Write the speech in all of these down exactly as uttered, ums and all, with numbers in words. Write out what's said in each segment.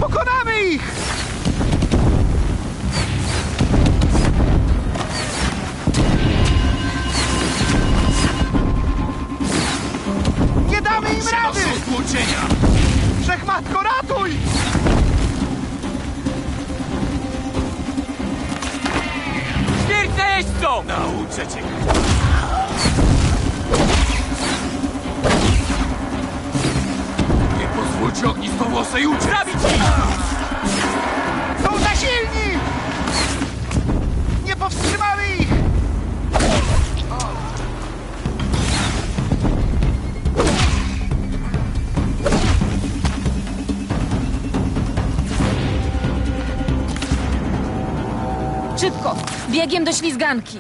Pokonamy ich! Nie damy im rady! Wszechmatko, ratuj! Śmierć najeźdźcom! Nauczę cię! Nie pozwólcie ognistowłosej uciec! Zabić ich! Są za silni! Nie powstrzymamy ich! Szybko! Biegiem do ślizganki!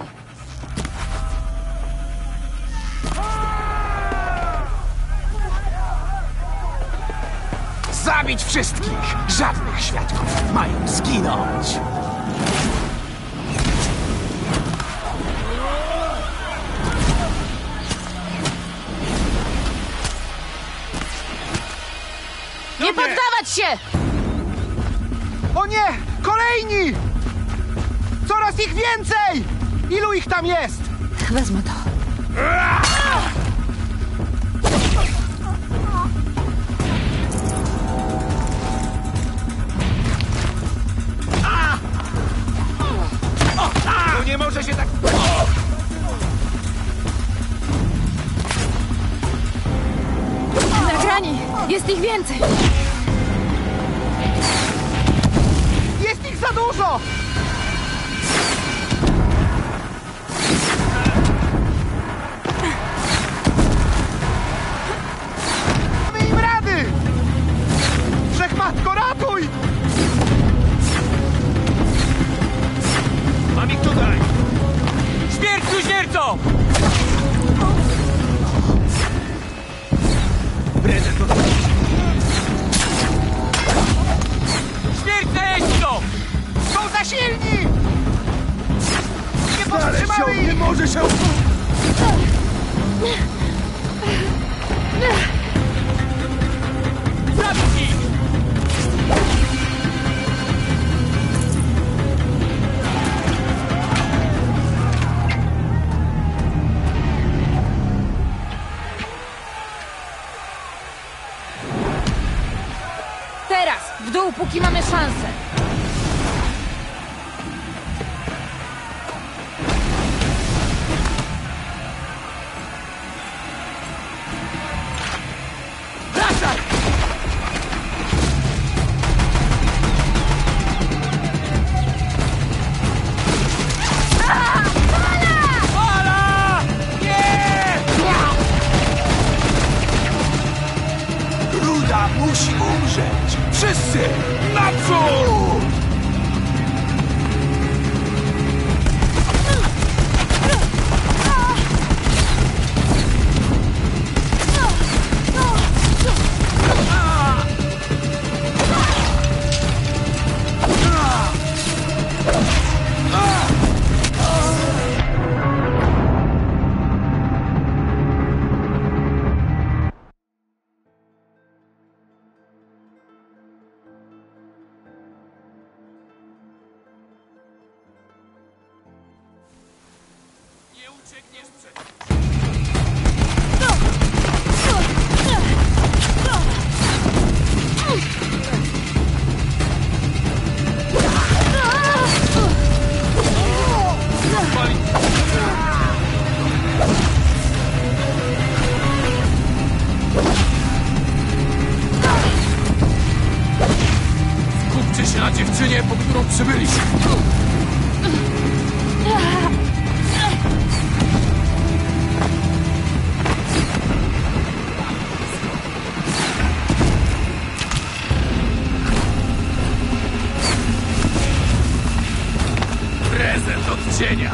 Zabić wszystkich! Żadnych świadków! Mają zginąć! Nie poddawać się! O nie! Kolejni! Coraz ich więcej! Ilu ich tam jest? Wezmę to. To nie może się tak... Nagrani! Jest ich więcej! Jest ich za dużo! Damy im rady! Wszechmatko, ratuj! Mam ich tutaj! Śmierć bluźniercom! Prezent od... Śmierć najeźdźcom! Są za silni! Nie Ale powstrzymamy się nie ich! może się... Zabić ich! Teraz! W dół, póki mamy szansę! Wracaj! Fala! Nie! Ruda musi umrzeć! Wszyscy! Naprzód! Nie uciekniesz przed... Skupcie się na dziewczynie, po którą przybyliśmy. Prezent od cienia.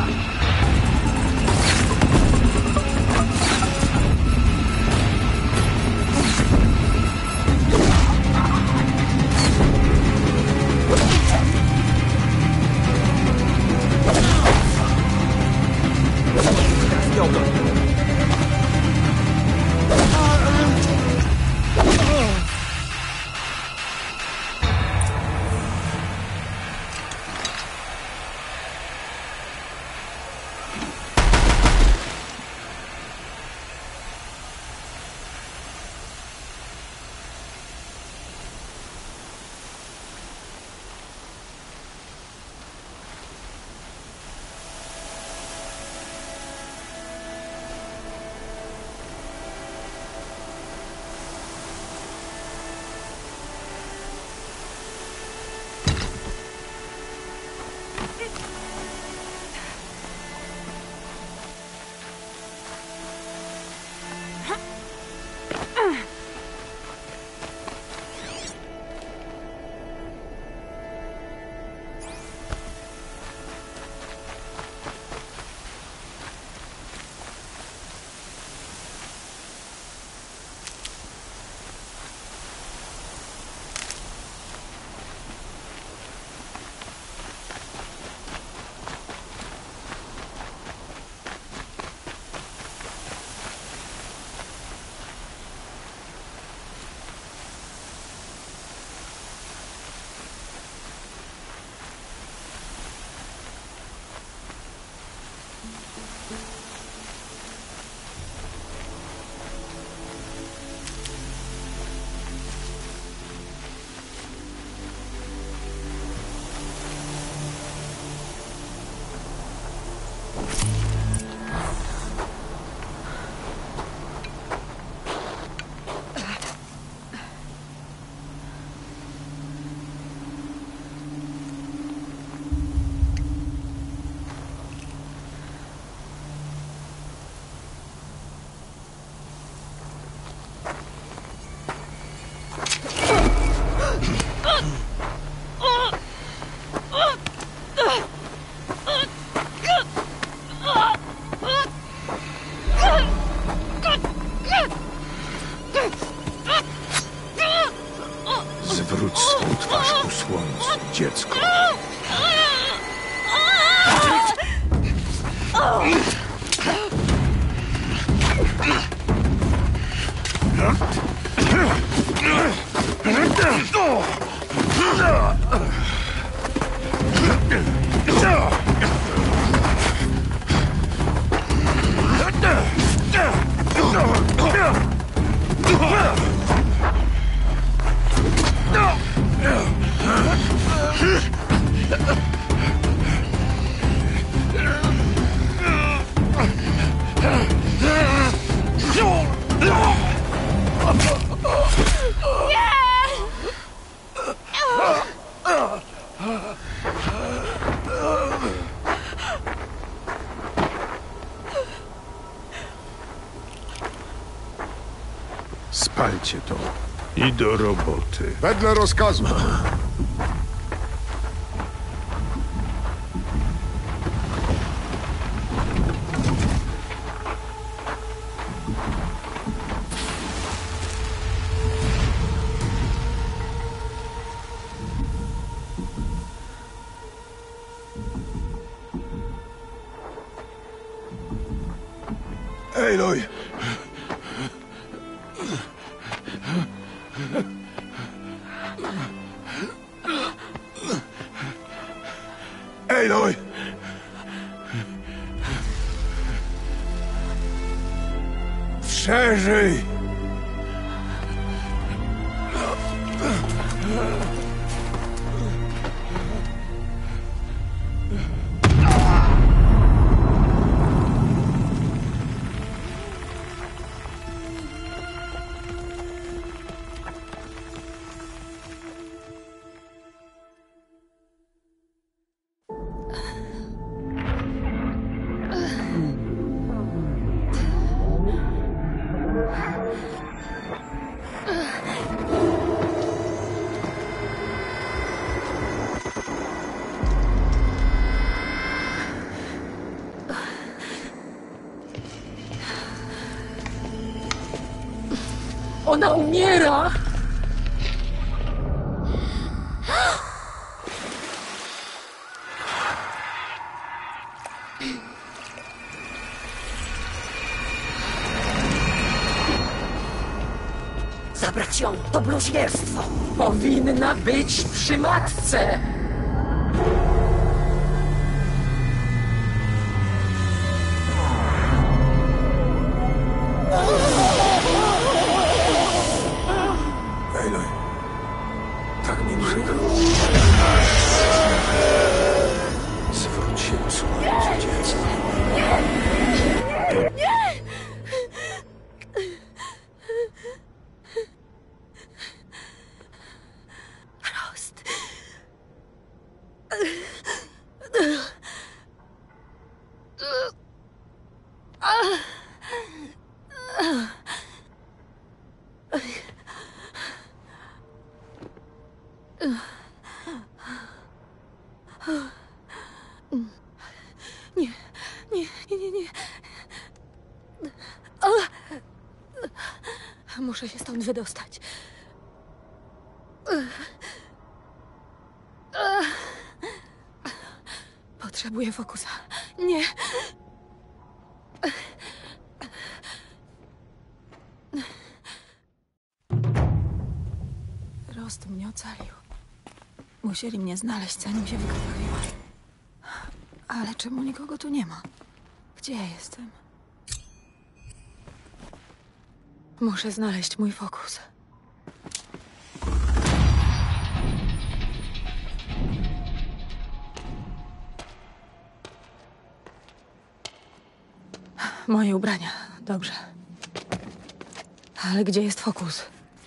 swą twarz ku słońcu, dziecko. Spalcie to i do roboty. Wedle rozkazu. Aloy! Aloy! Przeżyj! Ona umiera! Zabrać ją to bluźnierstwo! Powinna być przy matce! Aloy, tak mi przykro. Zwróć się ku słońcu, dziecko. Rost. Nie, nie, nie, nie, nie. O! Muszę się stąd wydostać. Potrzebuję fokusa. Nie. Rost mnie ocalił. Musieli mnie znaleźć, zanim się wykrwawiła. Ale czemu nikogo tu nie ma? Gdzie ja jestem? Muszę znaleźć mój fokus. Moje ubrania. Dobrze. Ale gdzie jest fokus?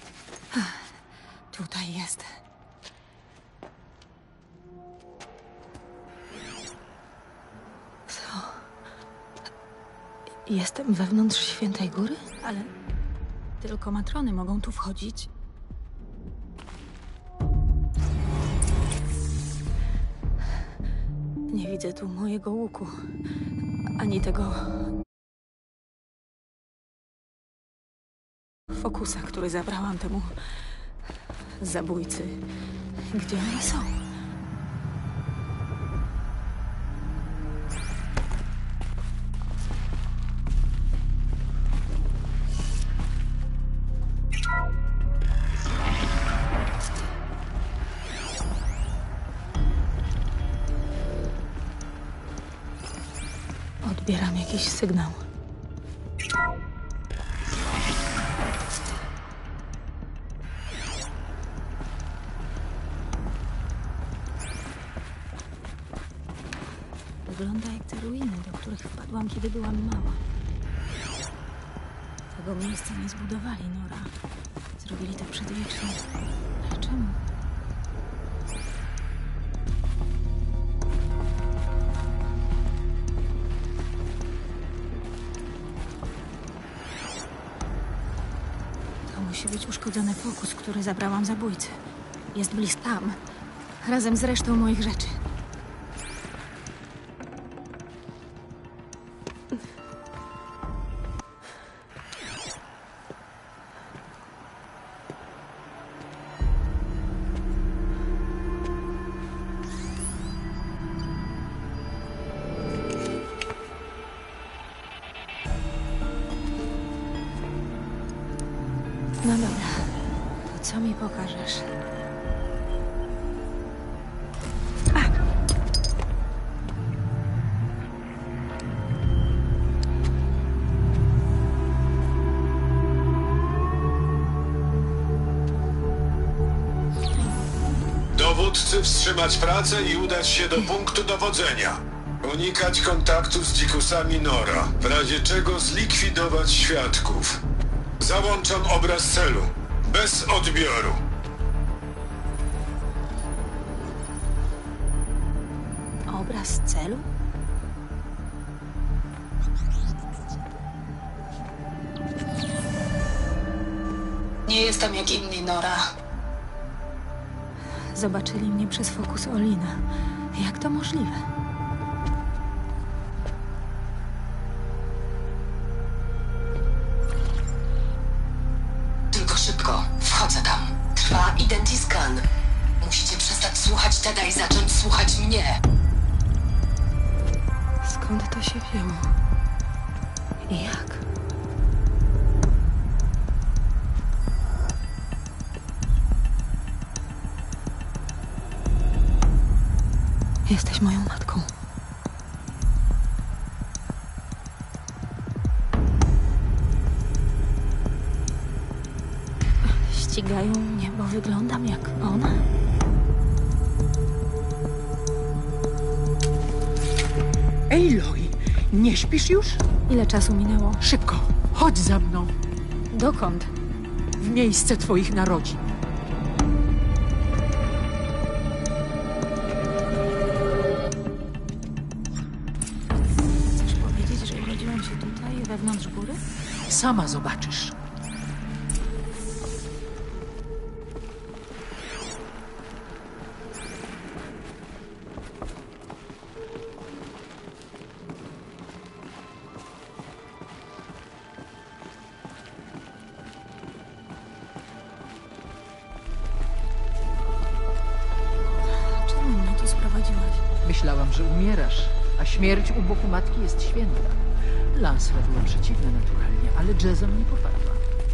Tutaj jest. Co? Jestem wewnątrz Świętej Góry? Ale tylko matrony mogą tu wchodzić. Nie widzę tu mojego łuku. Ani tego fokusa, który zabrałam temu Zabójcy. Gdzie oni są? Odbieram jakiś sygnał. Wygląda jak te ruiny, do których wpadłam, kiedy byłam mała. Tego miejsca nie zbudowali, Nora. Zrobili to przedwiecznie. Ale czemu? To musi być uszkodzony fokus, który zabrałam zabójcy. Jest blisko tam, razem z resztą moich rzeczy. No dobra, to co mi pokażesz? Dowódcy wstrzymać pracę i udać się do punktu dowodzenia. Unikać kontaktu z dzikusami Nora, w razie czego zlikwidować świadków. Załączam obraz celu. Bez odbioru. Obraz celu? Nie jestem jak inni, Nora. Zobaczyli mnie przez fokus Olina. Jak to możliwe? Tylko szybko. Wchodzę tam. Trwa identiscan. Musicie przestać słuchać Teda i zacząć słuchać mnie. Skąd to się wzięło? I jak? Jesteś moją matką. Ścigają mnie, bo wyglądam jak ona? Aloy, nie śpisz już? Ile czasu minęło? Szybko, chodź za mną. Dokąd? W miejsce twoich narodzin. Chcesz powiedzieć, że urodziłam się tutaj, wewnątrz góry? Sama zobaczysz. Czemu mnie tu sprowadziłaś? Myślałam, że umierasz, a śmierć u boku matki jest święta. Lansra była przeciwna naturalnie, ale Jason nie poparła.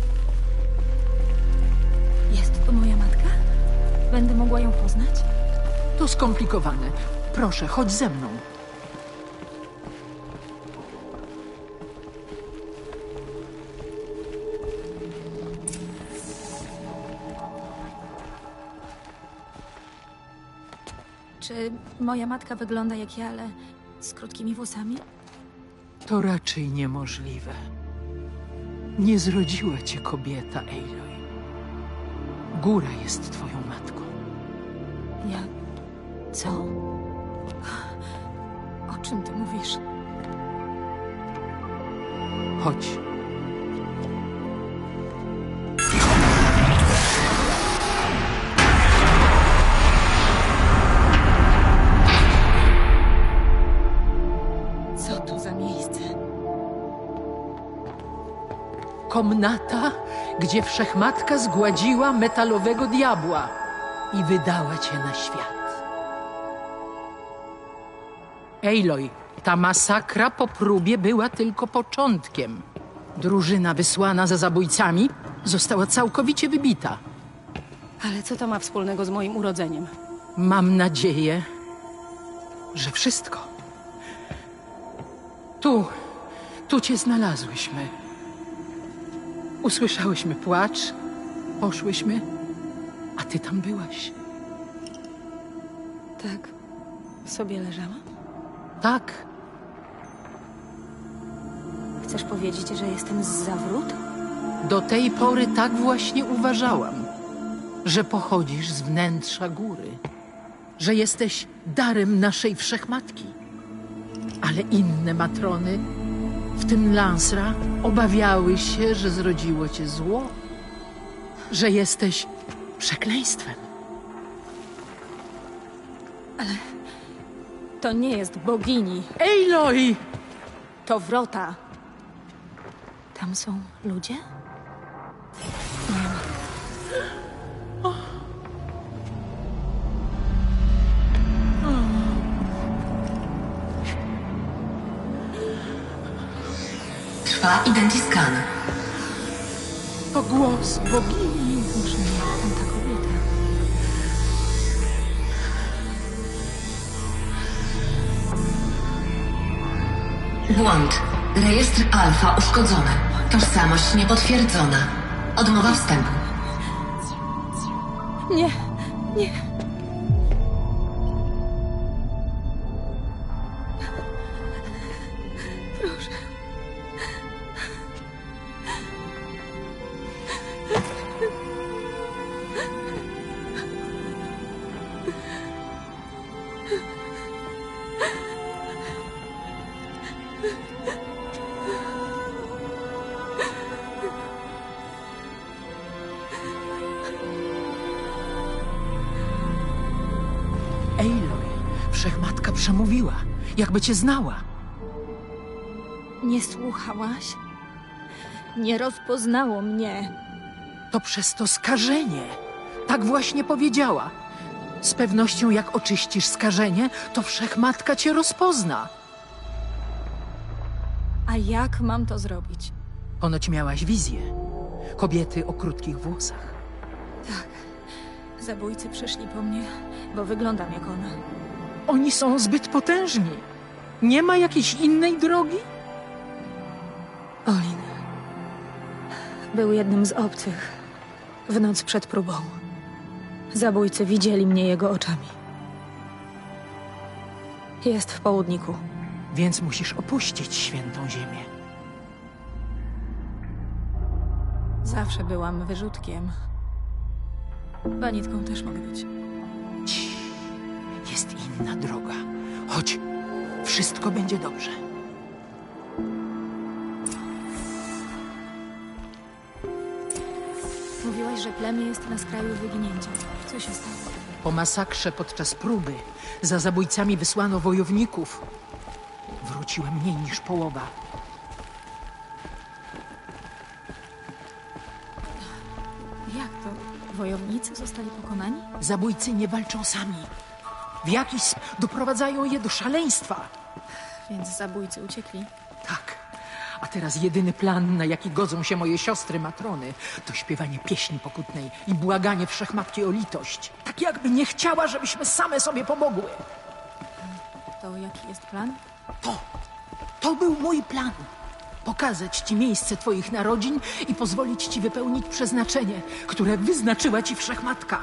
Jest to moja matka? Będę mogła ją poznać? To skomplikowane. Proszę, chodź ze mną. Czy moja matka wygląda jak ja, ale z krótkimi włosami? To raczej niemożliwe. Nie zrodziła cię kobieta, Aloy. Góra jest twoją matką. Ja... co? O czym ty mówisz? Chodź. Co to za miejsce? Komnata gdzie Wszechmatka zgładziła metalowego diabła i wydała cię na świat. Aloy, ta masakra po próbie była tylko początkiem. Drużyna wysłana za zabójcami została całkowicie wybita. Ale co to ma wspólnego z moim urodzeniem? Mam nadzieję, że wszystko. Tu, tu cię znalazłyśmy. Usłyszałyśmy płacz, poszłyśmy, a ty tam byłaś. Tak, sobie leżała? Tak, Chcesz powiedzieć, że jestem z zawrót? do tej pory tak właśnie uważałam, że pochodzisz z wnętrza góry, że jesteś darem naszej Wszechmatki. Ale inne matrony, w tym Lansra, obawiały się, że zrodziło cię zło, że jesteś przekleństwem. To nie jest bogini, Aloy! to wrota. Tam są ludzie? Trwa identiskan. To głos bogini. Może nie jestem ta kobieta. Błąd. Rejestr alfa uszkodzony. Tożsamość niepotwierdzona. Odmowa wstępu. Nie, nie. Proszę. Aloy, Wszechmatka przemówiła, jakby cię znała. Nie słuchałaś? Nie rozpoznało mnie. To przez to skażenie. Tak właśnie powiedziała. Z pewnością jak oczyścisz skażenie, to Wszechmatka cię rozpozna. A jak mam to zrobić? Ponoć miałaś wizję. Kobiety o krótkich włosach. Zabójcy przyszli po mnie, bo wyglądam jak ona. Oni są zbyt potężni. Nie ma jakiejś innej drogi? Olin był jednym z obcych w noc przed próbą. Zabójcy widzieli mnie jego oczami. Jest w południku. Więc musisz opuścić świętą ziemię. Zawsze byłam wyrzutkiem. Banitką też mogę być. Cii, jest inna droga. Chodź, wszystko będzie dobrze. Mówiłaś, że plemię jest na skraju wyginięcia. Co się stało? Po masakrze podczas próby za zabójcami wysłano wojowników. Wróciła mniej niż połowa. Jak to? Wojownicy zostali pokonani? Zabójcy nie walczą sami. W jakiś sposób doprowadzają je do szaleństwa. Więc zabójcy uciekli. Tak. A teraz jedyny plan, na jaki godzą się moje siostry matrony, to śpiewanie pieśni pokutnej i błaganie Wszechmatki o litość. Tak jakby nie chciała, żebyśmy same sobie pomogły. To jaki jest plan? To, to był mój plan. Pokazać ci miejsce twoich narodzin i pozwolić ci wypełnić przeznaczenie, które wyznaczyła ci Wszechmatka.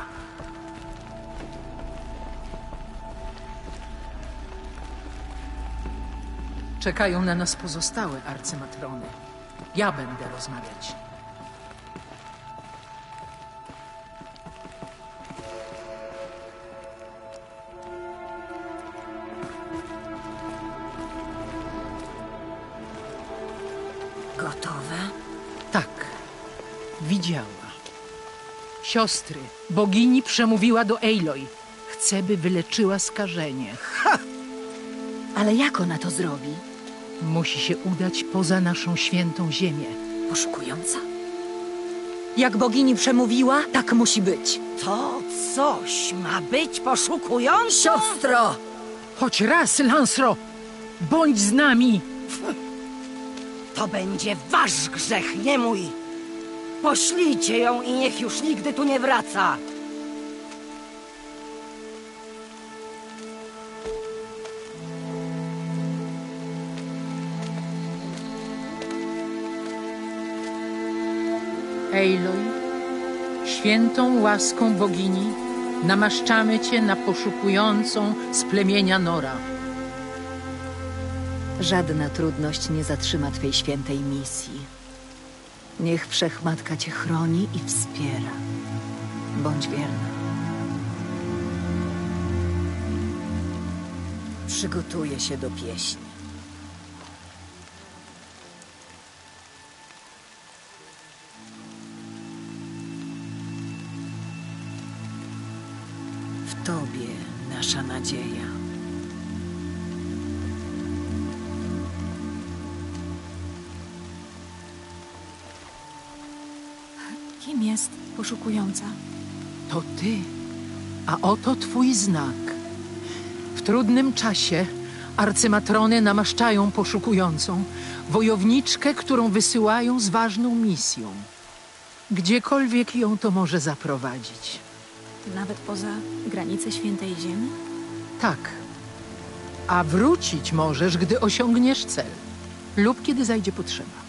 Czekają na nas pozostałe arcymatrony. Ja będę rozmawiać. Gotowe? Tak, widziała. Siostry, bogini przemówiła do Aloy. Chce, by wyleczyła skażenie. Ale jak ona to zrobi? Musi się udać poza naszą świętą ziemię. Poszukująca? Jak bogini przemówiła, tak musi być. To coś ma być poszukującą? Siostro! Choć raz, Lansro! Bądź z nami! To będzie wasz grzech, nie mój. Poślijcie ją i niech już nigdy tu nie wraca. Aloy, świętą łaską bogini, namaszczamy cię na poszukującą z plemienia Nora. Żadna trudność nie zatrzyma twej świętej misji. Niech Wszechmatka cię chroni i wspiera. Bądź wierna. Przygotuję się do pieśni. W tobie nasza nadzieja. Kim jest poszukująca? To ty, a oto twój znak. W trudnym czasie arcymatrony namaszczają poszukującą, wojowniczkę, którą wysyłają z ważną misją. Gdziekolwiek ją to może zaprowadzić. Nawet poza granice Świętej Ziemi? Tak. A wrócić możesz, gdy osiągniesz cel. Lub kiedy zajdzie potrzeba.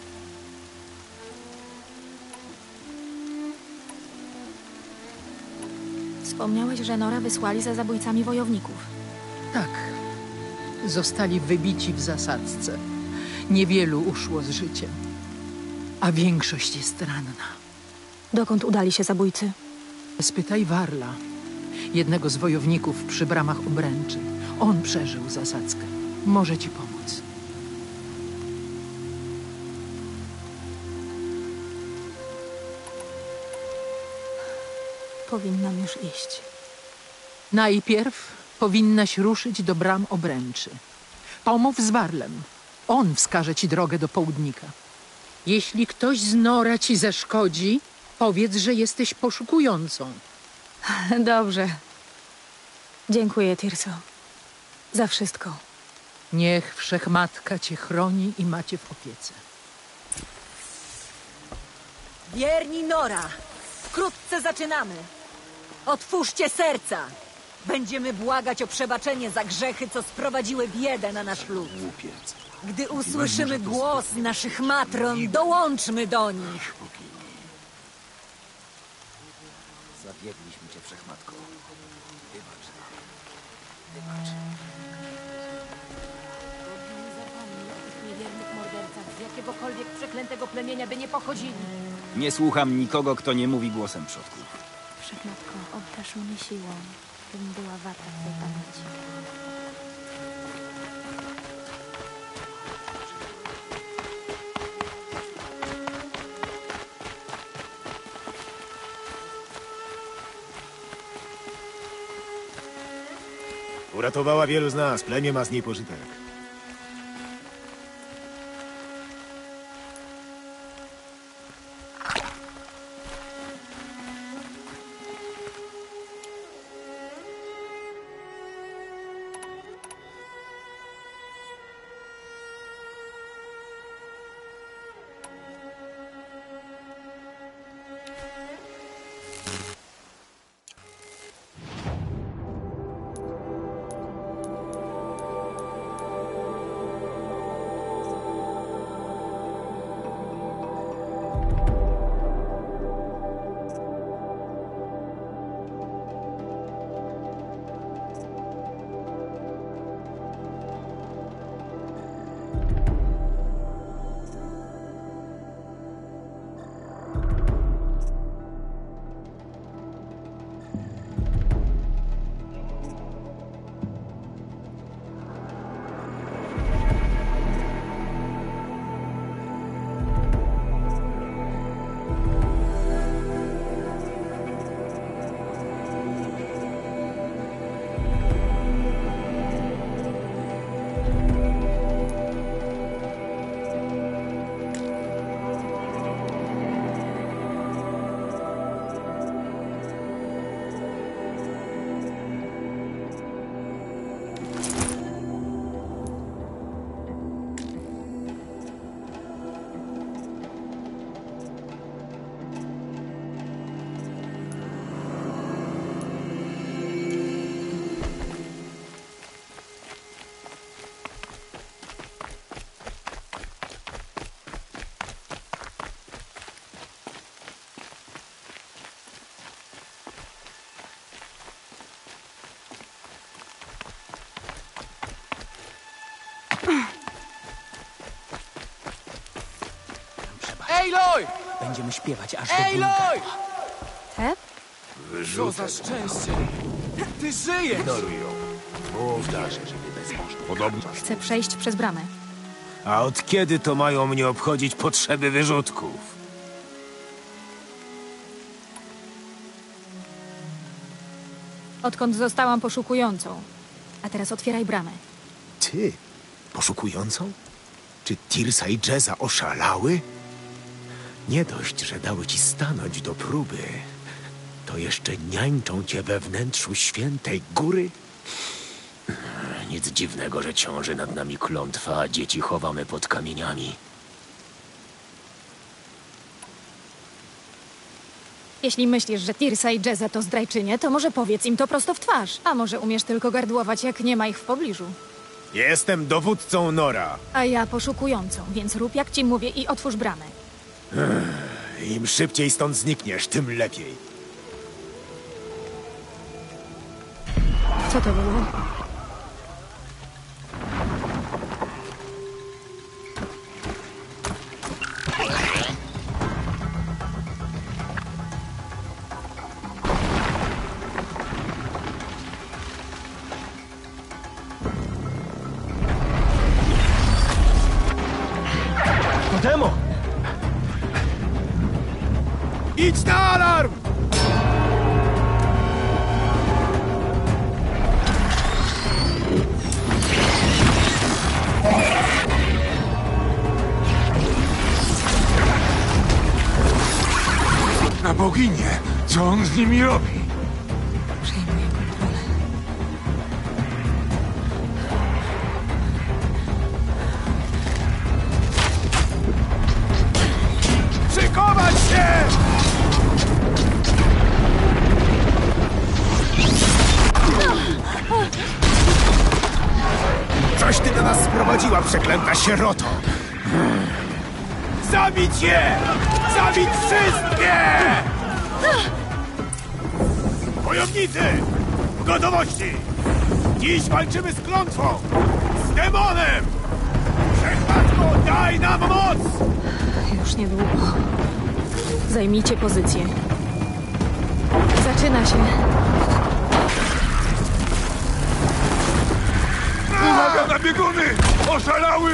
Wspomniałeś, że Nora wysłali za zabójcami wojowników. Tak. Zostali wybici w zasadzce. Niewielu uszło z życiem. A większość jest ranna. Dokąd udali się zabójcy? Spytaj Warla, jednego z wojowników przy bramach obręczy. On przeżył zasadzkę. Może ci pomóc. Powinnam już iść. Najpierw powinnaś ruszyć do bram obręczy. Pomów z Warlem. On wskaże ci drogę do południka. Jeśli ktoś z Nora ci zaszkodzi, powiedz, że jesteś poszukującą. Dobrze. Dziękuję, Tirso. Za wszystko. Niech Wszechmatka cię chroni i macie w opiece. Wierni Nora, wkrótce zaczynamy. Otwórzcie serca. Będziemy błagać o przebaczenie za grzechy, co sprowadziły biedę na nasz lud. Gdy usłyszymy głos naszych matron, dołączmy do nich. Zawiedliśmy cię, Wszechmatko. Wybacz. Wybacz. Nie zapomnij o tych niewiernych mordercach z jakiegokolwiek przeklętego plemienia by nie pochodzili. Nie słucham nikogo, kto nie mówi głosem przodków. Wszechmatko, oddasz mnie siłą, bym była warta twej pamięci. Uratowała wielu z nas, plemię ma z niej pożytek. Będziemy śpiewać aż Ej, do Bunga. Lloyd! Tep? Co za szczęście! Ty żyjesz! Chcę przejść przez bramę. A od kiedy to mają mnie obchodzić potrzeby wyrzutków? Odkąd zostałam poszukującą. A teraz otwieraj bramę. Ty? Poszukującą? Czy Tirsa i Jeza oszalały? Nie dość, że dały ci stanąć do próby, to jeszcze niańczą cię we wnętrzu świętej góry? Nic dziwnego, że ciąży nad nami klątwa, a dzieci chowamy pod kamieniami. Jeśli myślisz, że Tirsa i Jeza to zdrajczynie, to może powiedz im to prosto w twarz. A może umiesz tylko gardłować, jak nie ma ich w pobliżu. Jestem dowódcą Nora. A ja poszukującą, więc rób jak ci mówię i otwórz bramę. Im szybciej stąd znikniesz, tym lepiej. Co to było? To demo! Idź na alarm! Na boginię! Co on z nimi robi? Przejmuję kontrolę. Szykować się! Coś ty do nas sprowadziła, przeklęta sieroto! Zabić je! Zabić wszystkie! Wojownicy! W gotowości! Dziś walczymy z klątwą! Z demonem! Wszechmatko, daj nam moc! Już niedługo. Zajmijcie pozycję. Zaczyna się. Uwaga na bieguny! Oszalały!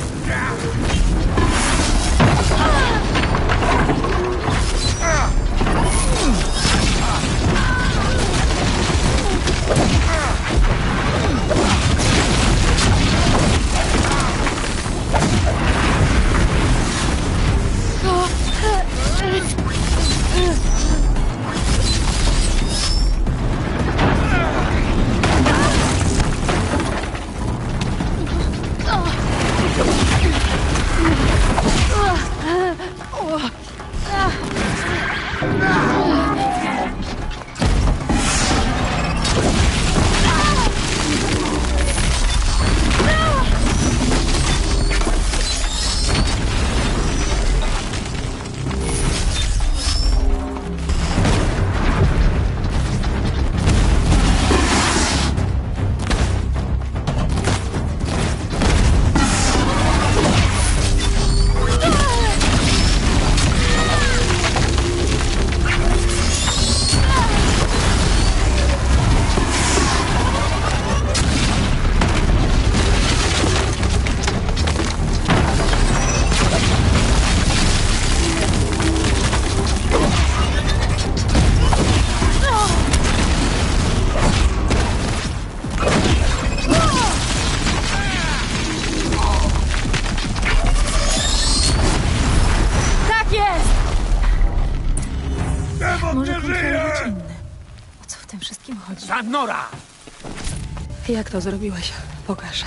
Może kontrolować inne. O co w tym wszystkim chodzi? Za Nora! Jak to zrobiłeś? Pokaż.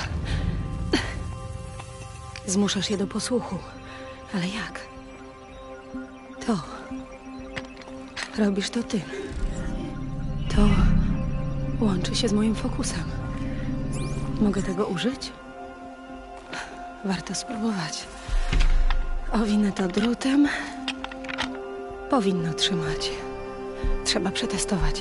Zmuszasz je do posłuchu. Ale jak? To. Robisz to ty. To łączy się z moim fokusem. Mogę tego użyć? Warto spróbować. Owinę to drutem. Powinno trzymać. Trzeba przetestować.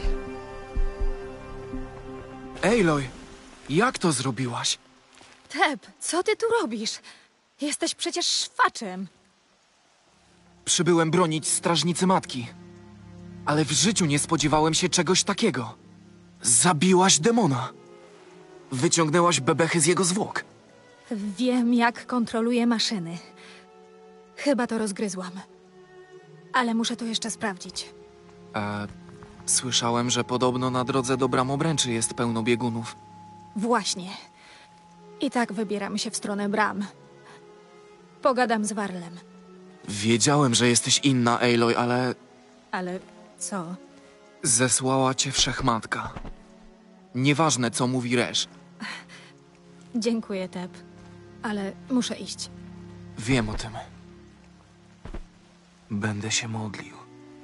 Aloy, jak to zrobiłaś? Teb, co ty tu robisz? Jesteś przecież szwaczem. Przybyłem bronić strażnicy matki. Ale w życiu nie spodziewałem się czegoś takiego. Zabiłaś demona. Wyciągnęłaś bebechy z jego zwłok. Wiem, jak kontroluję maszyny. Chyba to rozgryzłam. Ale muszę to jeszcze sprawdzić. E, słyszałem, że podobno na drodze do bram obręczy jest pełno biegunów. Właśnie. I tak wybieramy się w stronę bram. Pogadam z Warlem. Wiedziałem, że jesteś inna, Aloy, ale Ale co? zesłała cię Wszechmatka. Nieważne, co mówi Resz. Dziękuję, Teb. Ale muszę iść. Wiem o tym. Będę się modlił.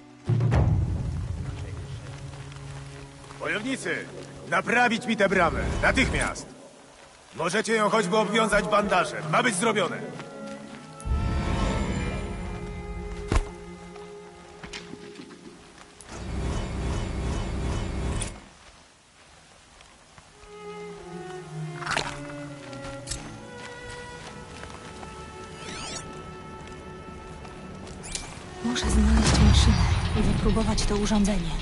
Wojownicy, naprawić mi tę bramę. Natychmiast. Możecie ją choćby obwiązać bandażem. Ma być zrobione. Muszę znaleźć maszynę i wypróbować to urządzenie.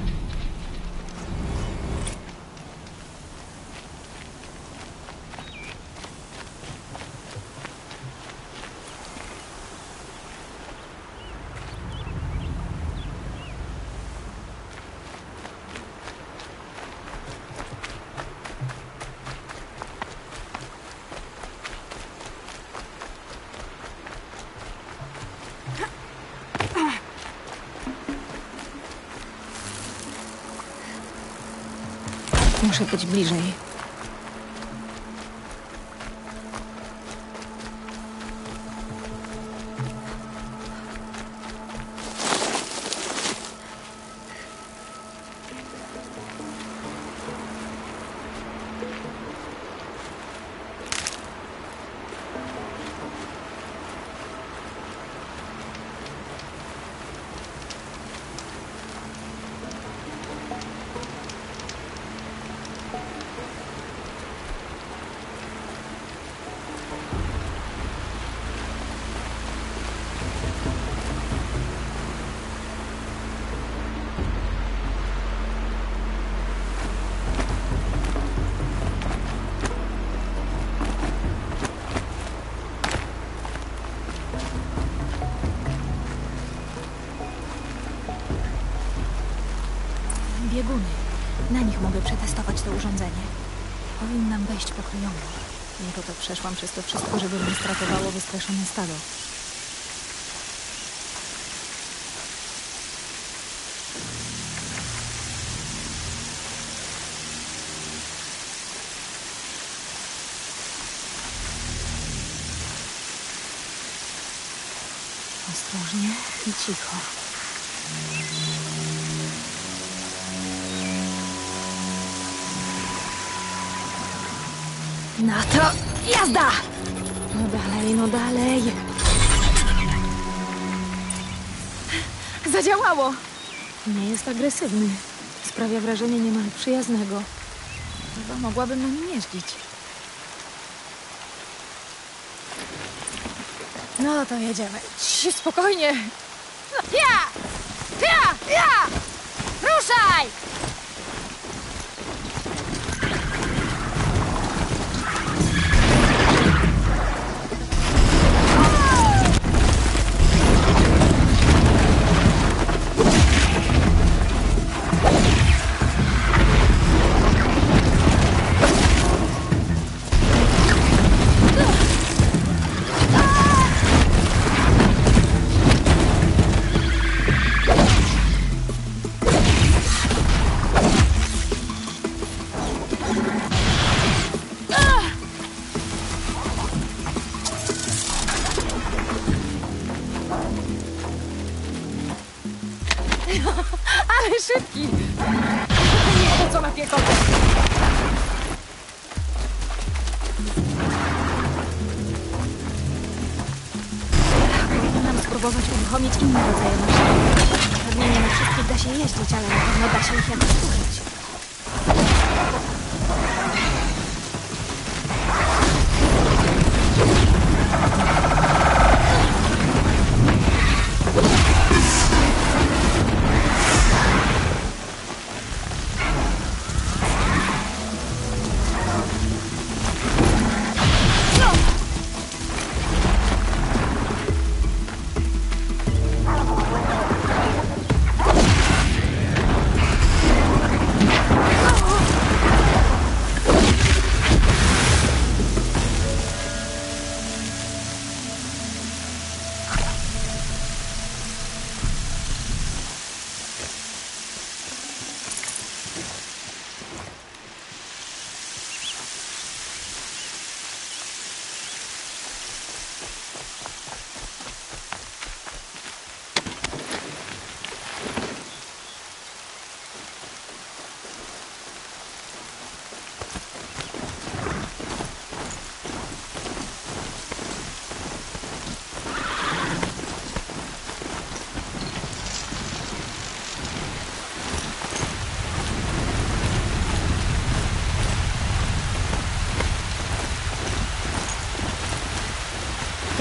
Muszę być bliżej. Bieguny. Na nich mogę przetestować to urządzenie. Powinnam wejść pokryjomo. Nie po to przeszłam przez to wszystko, żeby mnie stratowało wystraszone stado. Ostrożnie i cicho. Na to jazda! No dalej, no dalej. Zadziałało! Nie jest agresywny. Sprawia wrażenie niemal przyjaznego. Chyba mogłabym na nim jeździć. No to jedziemy. Ci, spokojnie. No, ja! Ja! Ja! Ruszaj! Ale szybki! Nie to co na piechotę! Powinnam spróbować uruchomić inne rodzaje maszyn. Pewnie nie na wszystkich da się jeździć, ale na pewno da się ich jakoś użyć.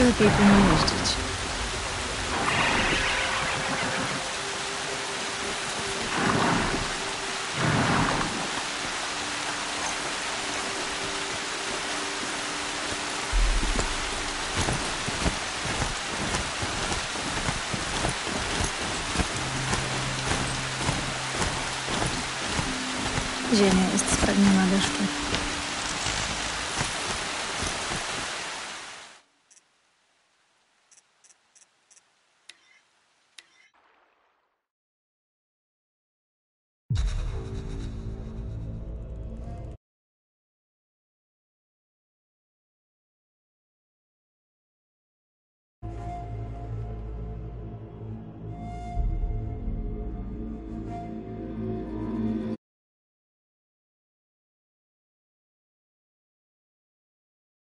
lepiej tu nie jeździć. Ziemia jest spragniona